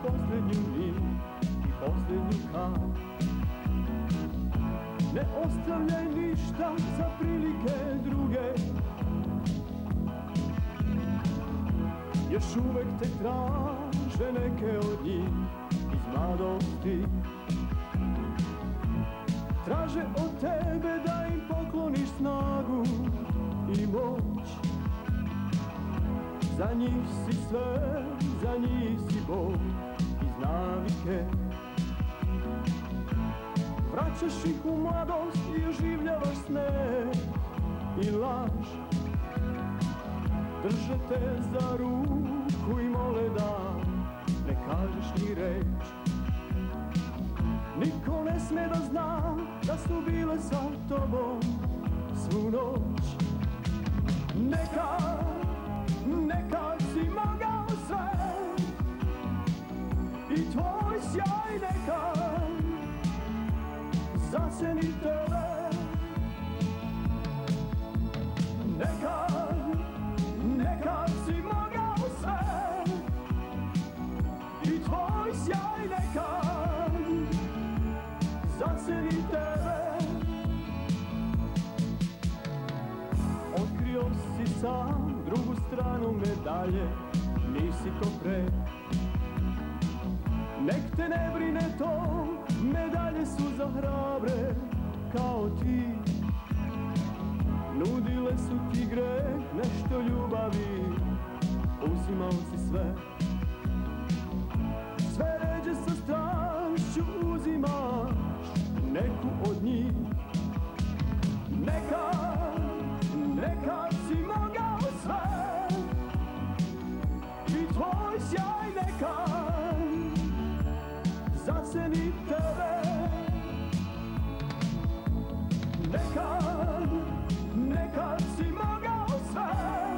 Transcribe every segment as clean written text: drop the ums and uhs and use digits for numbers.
posljednju nit i posljednju kap. Ne ostavljaj ništa za prilike druge, još uvek te traže neke od njih iz mladosti. Traže od tebe da im pokloniš snagu i moć. Za njih si sve, za njih si Bog iz navike. Vraćaš ih u mladost i oživljavaš sne i laž. Drže te za ruku i mole da ne kažeš ni reč. Niko ne sme da zna da su bile sa tobom svu noć. Nekad si mogao sve i tvoj sjaj nekad zaseni tebe. Nekad si mogao sve i tvoj sjaj nekad zaseni tebe. Otkrio si sam drugu stranu medalje, nisi to pre. Nek te ne brine to, medalje su za hrabre kao ti. Nudile su ti greh, nešto ljubavi, uzimao si sve. Sve ređe sa strašću uzimaš neku od njih. Nekad si mogao sve i tvoj sjaj nekad zaseni tebe. Nekad si mogao sve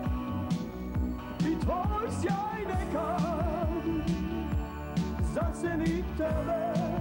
i tvoj sjaj nekad zaseni tebe.